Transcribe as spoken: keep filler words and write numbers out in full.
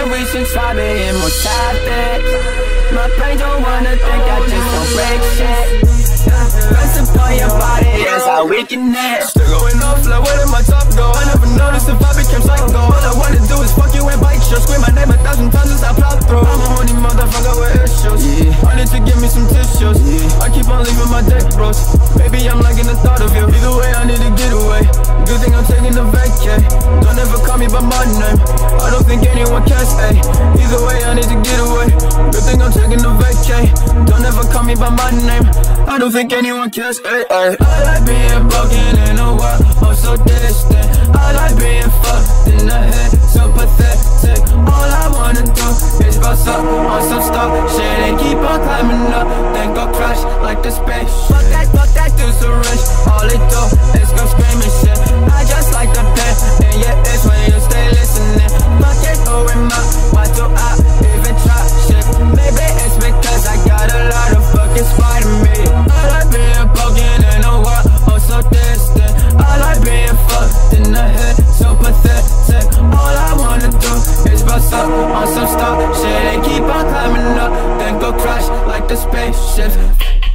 wanna reach and try being more topic. My brain don't wanna think, I just don't break shit. Rest upon your body, that's how we connect. Still going off like where did my top go? I never noticed if I became psycho. All I wanna do is fuck you and bite you. Scream my name a thousand times as I plow through. I'm a horny motherfucker with issues, yeah. I need to give me some tissues, yeah. I keep on leaving my dick bros. Baby, I'm liking the thought of you. Either way, I need to get away. Good thing I'm taking the vacay. Don't ever call me by my name. I don't think anyone cares, ayy. Either way, I need to get away. Good thing I'm taking the vacay. Don't ever call me by my name. I don't think anyone cares, ayy, ayy. I like being broken in a world, oh so distant. I like being fucked in the head, so pathetic. All I wanna do is bust up on some stuff shit and keep on climbing up, then go crash like the space. Fuck that, fuck that dude so rich. All it do is go screaming shit. I just like the pen in your ears when you stay listening. Fuck it, go in my, why do I even try shit? Maybe it's because I got a lot of fucking spite in me. I like being broken in a world, oh so distant. I like being fucked in the head, so pathetic. All I wanna do is bust up on some stuff shit and keep on climbing up, then go crash like the spaceship.